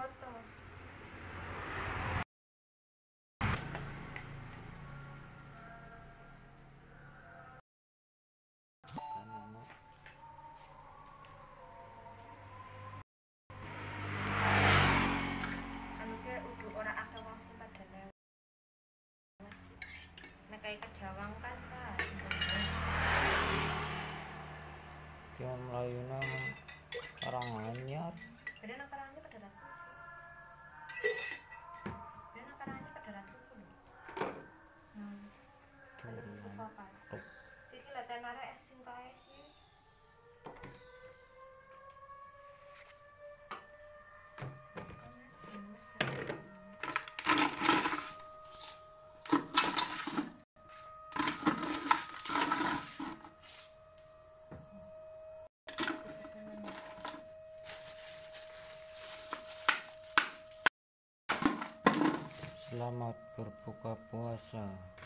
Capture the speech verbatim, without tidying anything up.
foto. Anu ke udah orang akeh wong sing padha lewat. Nek kayak kejawang kan Pak. Dia melayuna Karanganyar. Beda nang Karanganyar pada ratu. Beda nang Karanganyar pada ratu pun. Hmm. Tuh apa? Siki latihan arek sing kae sih. Selamat berbuka puasa.